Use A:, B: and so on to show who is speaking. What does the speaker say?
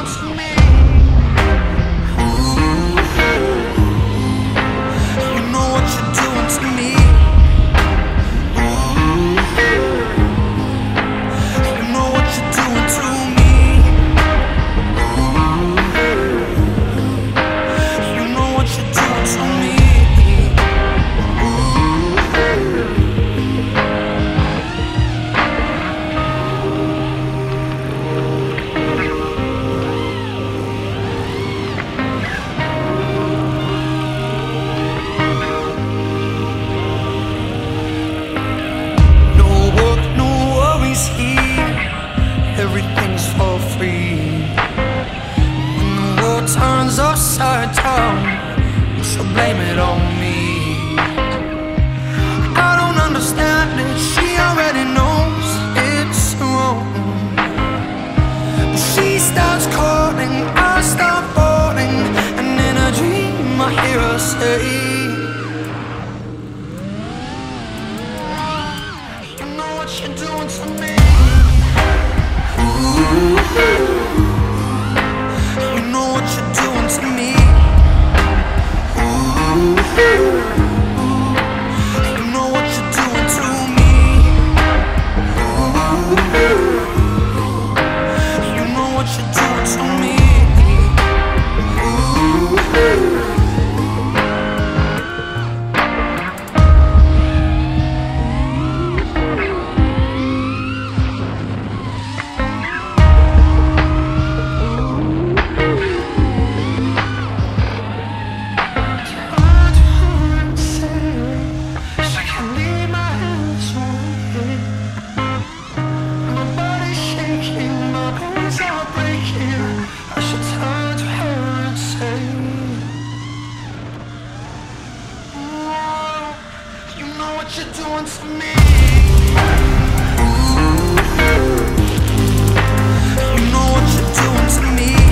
A: doing to me. You know what you're doing to me. You know what you're doing to me. You know what you're doing to me. Everything's for free. When the world turns upside down, you should blame it on me. I don't understand it, she already knows it's wrong. She starts calling, I start falling, and in a dream I hear her say, you know what you're doing to me. You know what you're doing to me. You know what you're doing to me. You know what you're doing to me. What you're doing to me. You know what you're doing to me.